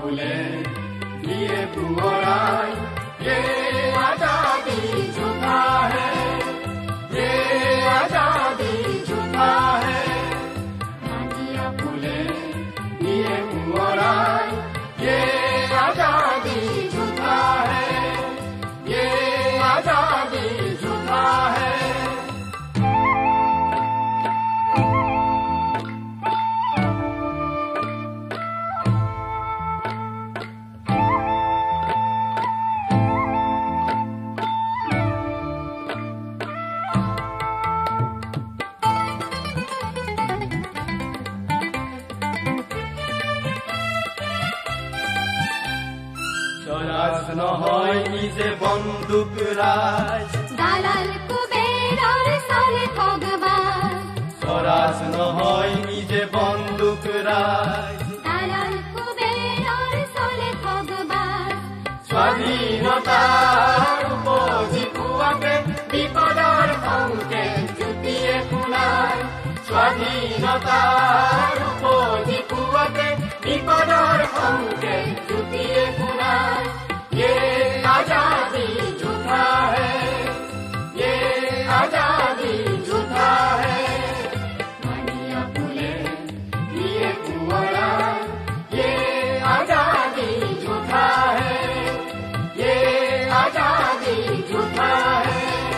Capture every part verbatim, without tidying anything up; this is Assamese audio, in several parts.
फूले दिए पुअराई, ये आजादी झूठा है, ये आजादी झूठा है। मांगिया फूले दिए पुअराई, ये आजादी झूठा है, ये आजादी झूठा है। স্বরাজ নহয় নিজে বন্দুক রাজ, দালাল কুবেরার সালে ঠগবাজ। স্বরাজ নহয় নিজে বন্দুক রাজ, দালাল কুবেরার সালে ঠগবাজ। স্বাধীনতার উপজি পুয়াকে বিপদর অঙ্কে জুতিয়ে খুনায়, স্বাধীনতার উপজি পুয়াকে বিপদর অঙ্কে জুতিয়ে খুনায়। ये आजादी झूठा है, ये आजादी झूठा है। मांगिया फूले दिए पुअराई, ये आजादी झूठा है, ये आजादी झूठा है।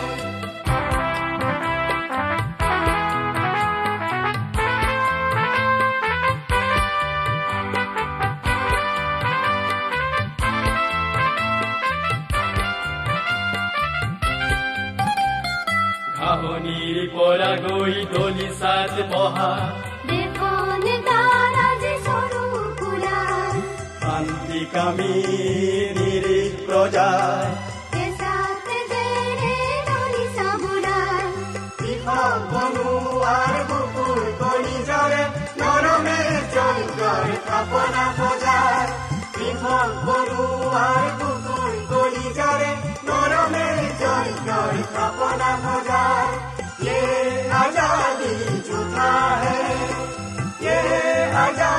ঘাহনিৰ পৰা গৈ দলি সাজ বহা, দেখোন দারাজ সরু ফুলার। শান্তিকামী নিৰীহ প্ৰজাই এসাতে জেরে দলি সাবুলার। কৃষক বনুৱাৰ বুকুৰ কলিজাৰে নৰমে যজ্ঞৰ থাপনা সজায়, কৃষক বনুৱাৰ বুকুৰ কলিজাৰে নৰমে যজ্ঞৰ থাপনা সজায়। ये आजादी झूठा है, ये आजादी